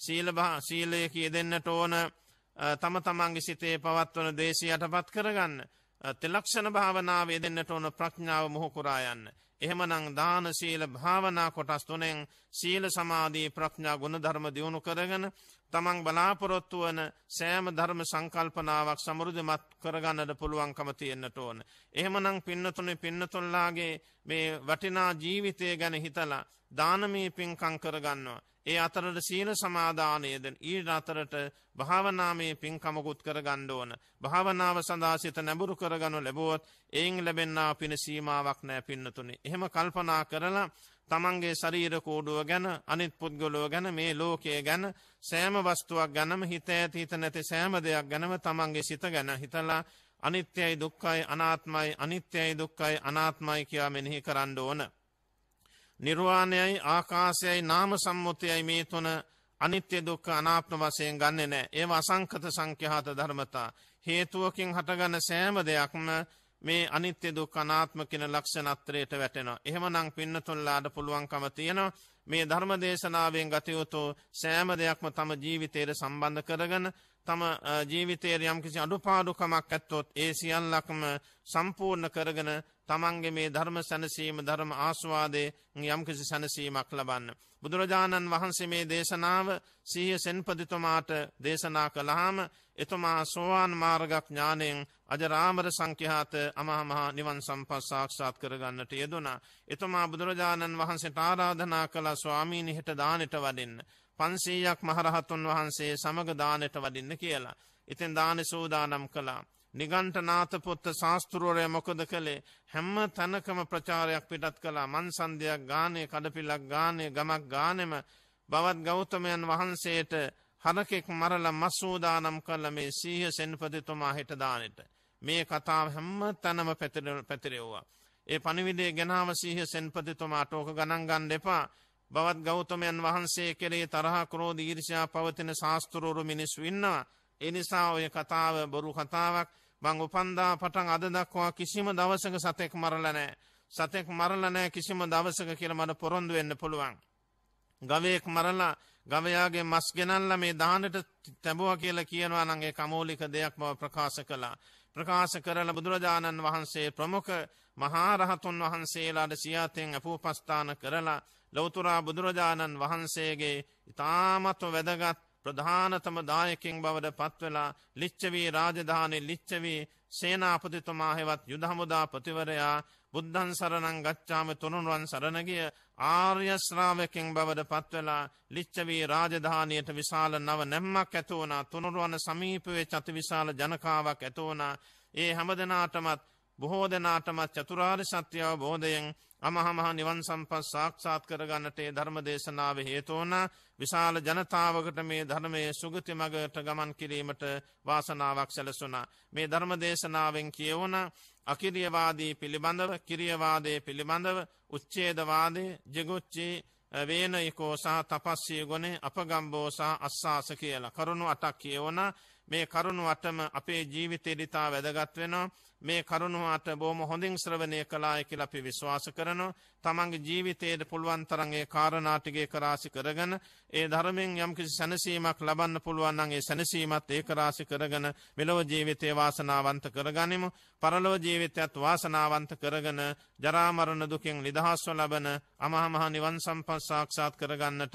සීලයේ යෙදෙන්නට ඕන, තම තමන්ගේ සිතේ පවත්වන දේශය යටපත් කරගන්න, ත්‍රිලක්ෂණ භාවනාව යෙදෙන්නට ඕන ප්‍රඥාව මොහු කරා යන්න. එහෙමනම් දාන, සීල, භාවනා කොටස් තුනෙන් සීල, සමාධි, ප්‍රඥා ගුණ ධර්ම දියුණු කරගෙන තමන් බලාපොරොත්තු වන සෑම ධර්ම සංකල්පනාවක් සමෘද්ධිමත් කරගන්නට පුළුවන්කම තියෙන්නට ඕන. එහෙමනම් පින්නතුන්ලාගේ මේ වටිනා ජීවිතය ගැන හිතලා දානමය පින්කම් කරගන්නවා. ඒ අතරට සීල සමාදානයද, ඊට අතරට භාවනාමය පින්කමකුත් කරගන්න ඕන. භාවනාව සඳහා සිත නැඹුරු කරගනු ලැබුවොත් එයින් ලැබෙනා පින සීමාවක් නැහැ පින්නතුනේ. එහෙම කල්පනා කරලා තමන්ගේ ශරීර කෝඩුව ගැන, අනිත් පුද්ගලයෝ ගැන, මේ ලෝකයේ ගැන, සෑම වස්තුවක් ගැනම හිත ඇති හිත නැති සෑම දෙයක් ගැනම තමන්ගේ සිත ගැන හිතලා අනිත්‍යයි, දුක්ඛයි, අනාත්මයි, අනිත්‍යයි, දුක්ඛයි, අනාත්මයි කියලා මෙනෙහි කරන්න ඕන. නිර්වාණයයි, ආකාශයයි, නාම සම්මුතියයි මේ තුන අනිත්‍ය, දුක්ඛ, අනාත්ම වශයෙන් ගන්නෙ නැහැ. ඒවා අසංඛත සංඛ්‍යාත ධර්මතා. හේතුවකින් හටගන්න සෑම දෙයක්ම මේ අනිත්‍ය, දුක්ඛ, අනාත්ම කියන ලක්ෂණත්‍රයට වැටෙනවා. එහෙමනම් පින්නතුන්ලාට පුළුවන්කම තියෙනවා මේ ධර්ම දේශනාවෙන් ගත යුතු සෑම දෙයක්ම තම ජීවිතයට සම්බන්ධ කරගෙන, තම ජීවිතයේ යම්කිසි අඩුපාඩුකමක් ඇත්තොත් ඒ සියල්ලක්ම සම්පූර්ණ කරගෙන තමන්ගේ මේ ධර්ම සැනසීම, ධර්ම ආස්වාදයේ යම්කිසි සැනසීමක් ලබන්න. බුදුරජාණන් වහන්සේ මේ දේශනාව සිහිය සෙන්පතිතුමාට දේශනා කළාම එතුමා සෝවාන් මාර්ග ඥාණයෙන් අජරාමර සංඛ්‍යාත අමහා මහ නිවන් සම්පත් සාක්ෂාත් කරගන්නට යෙදුණා. එතුමා බුදුරජාණන් වහන්සේට ආරාධනා කළා, ස්වාමීනි හෙට දානෙට වඩින්න. 500ක් මහරහතුන් වහන්සේ සමග දානෙට වඩින්න කියලා. ඉතින් දානෙ සූදානම් කළා. නිගණ්ඨනාථ පුත්ත ශාස්ත්‍රවරයා මොකද කළේ? හැම තැනකම ප්‍රචාරයක් පිටත් කළා. මන්සන්දයක් ගානේ, කඩපිලක් ගානේ, ගමක් ගානෙම බවත් ගෞතමයන් වහන්සේට හරකෙක් මරලා මස්සූදානම් කළ මේ සීහ සෙන්පතිතුමා හෙට දානෙට. මේ කතාව හැම තැනම පැතිරෙව්වා. ඒ පණිවිඩය ගෙනාව සීහ සෙන්පතිතුමාට ඕක ගණන් ගන්න එපා. බවත් ගෞතමයන් වහන්සේ කෙරේ තරහ ක්‍රෝධ ඊර්ෂ්‍යා පවතින ශාස්ත්‍රවරු මිනිස්සු ඉන්නවා. ඒ නිසා ඔය කතාව බොරු කතාවක්. මං උපන්දා පටන් අද දක්වා කිසිම දවසක සතෙක් මරලා නැහැ. සතෙක් මරලා නැහැ කිසිම දවසක කියලා මට පොරොන්දු වෙන්න පුළුවන්. ගවයෙක් මරලා ගවයාගේ මස් ගෙනල්ලා මේ දානට තැබුවා කියලා කියනවා නම් ඒ කමෝලික දෙයක් බව ප්‍රකාශ කළා. ප්‍රකාශ කරලා බුදුරජාණන් වහන්සේ ප්‍රමුඛ මහා රහතුන් වහන්සේලාට සියාතෙන් අපෝපස්ථාන කරලා ලෞතර බුදුරජාණන් වහන්සේගේ ඊ타මත් වැදගත් ප්‍රධානතම දායකයන් බවට පත්වලා ලිච්ඡවී රාජධානී ලිච්ඡවී සේනාපතිතුමා හෙවත් යුද හමුදා ප්‍රතිවරයා බුද්ධං සරණං ගච්ඡාමි තුනුරුවන් සරණ ගිය ආර්ය ශ්‍රාවකයන් බවට පත්වලා ලිච්ඡවී රාජධානියට විශාල නව නැම්මක් ඇති වුණා. තුනුරුවන් සමීපයේ චති විශාල ජනකාවක් ඇති වුණා. ඒ හැමදෙනාටමත් බොහෝ දෙනාටමත් චතුරාර්ය සත්‍ය අවබෝධයෙන් අමහා නිවන් සම්පත් සාක්ෂාත් කරගන්නට ඒ ධර්ම දේශනාව හේතු වුණා. විශාල ජනතාවකට මේ ධර්මයේ සුගති මගට ගමන් කිරීමට වාසනාවක් සැලසුණා. මේ ධර්ම දේශනාවෙන් කියවන අකිරියවාදී පිළිබඳව, කිරියවාදයේ පිළිබඳව, උච්ඡේදවාදයේ, ජගොච්චේ වේනයිකෝ සහ තපස්සී ගුණේ, අපගම්බෝ සහ අස්සාස කියලා කරුණු 8ක් කියවන. මේ කරුණු 8ම අපේ ජීවිතේට ඉතා වැදගත් වෙනවා. මේ කරුණු 8 බොහොම හොඳින් ශ්‍රවණය කළාය කියලා අපි විශ්වාස කරනවා. තමන්ගේ ජීවිතයේ පුළුවන් තරම් ඒ කාරණා ටික ඒකරාශි කරගෙන ඒ ධර්මයෙන් යම්කිසි සැනසීමක් ලබන්න පුළුවන් නම් ඒ සැනසීමත් ඒකරාශි කරගෙන මෙලොව ජීවිතේ වාසනාවන්ත කරගනිමු. පරලොව ජීවිතයත් වාසනාවන්ත කරගෙන ජරා මරණ දුකින් නිදහස්ව ලබන අමහා මහ නිවන් සම්පත් සාක්ෂාත් කරගන්නට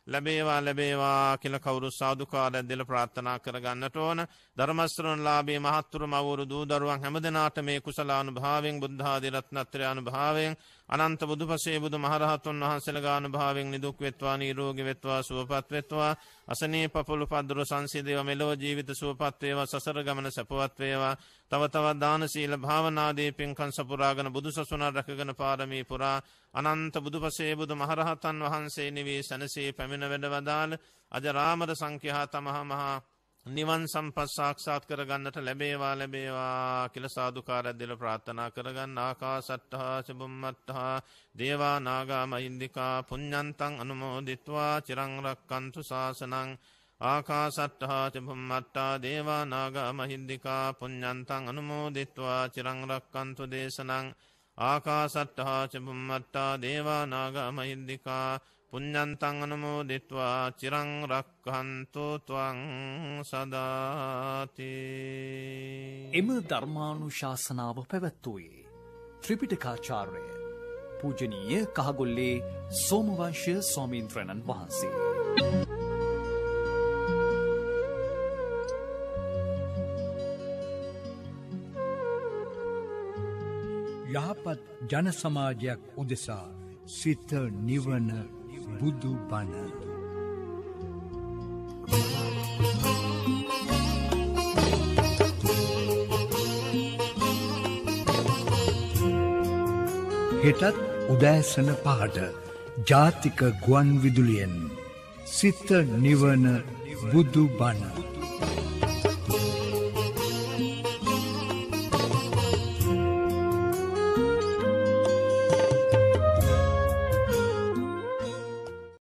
ලැබේවා කියලා කවුරු සාදුකාරයක් දෙල ප්‍රාර්ථනා කරගන්නට ඕන. ධර්ම ශ්‍රවණලාභී මහත්තුරු මවුරු දූ දරුවන් හැමදෙනාට මේ කුසලානුභාවයෙන් බුද්ධ ආදී රත්නත්‍රය අනුභාවයෙන් අනන්ත බුදුපසේ බුදු මහරහතුන් වහන්සේලාගේ අනුභාවයෙන් නිදුක් වෙත්වා, නිරෝගී වෙත්වා, සුවපත් වෙත්වා, අසනීප පොළු පද්දර සංසිදේව මෙලොව ජීවිත සුවපත් වේවා, සසර ගමන සපවත් වේවා. තව තවත් දාන සීල භාවනාදී පින්කම් සපුරාගෙන බුදුසසුන රැකගෙන පාරමී පුරා අනන්ත බුදුපසේ බුදු මහරහතන් වහන්සේ නිවී සනසේ පැමිණ වැඩවදාළ අජරාමර සංඛ්‍යාත මහා නිවන් සම්පත් සාක්ෂාත් කරගන්නට ලැබේවා කියලා සාදුකාරයක් දෙල ප්‍රාර්ථනා කරගන්න. ආකාසට්ඨා චුම්මට්ඨා දේවා නාග මහින්దికා පුඤ්ඤන්තං අනුමෝදිත්වා චිරං රක්칸තු ශාසනං. ආකාසට්ඨා චුම්මට්ඨා දේවා නාග මහින්దికා පුඤ්ඤන්තං අනුමෝදිත්වා චිරං රක්칸තු දේශනං. ආකාසට්ඨා චුම්මට්ඨා දේවා නාග මහින්దికා පුඤ්ඤන්තං අනුමෝදිත්වා චිරං රක්ඛන්තු ත්වං සදාති. එම ධර්මානුශාසනාව පැවැත්වුවේ ත්‍රිපිටකාචාර්ය පූජනීය කහගොල්ලේ සෝමවංශ ස්වාමීන්ද්‍රයන් වහන්සේ. යහපත් ජන සමාජයක් උදෙසා සිත නිවන බුදු බණ. හෙටත් උදෑසන 5ට ජාතික ගුවන් විදුලියෙන් සිත නිවන බුදු බණ.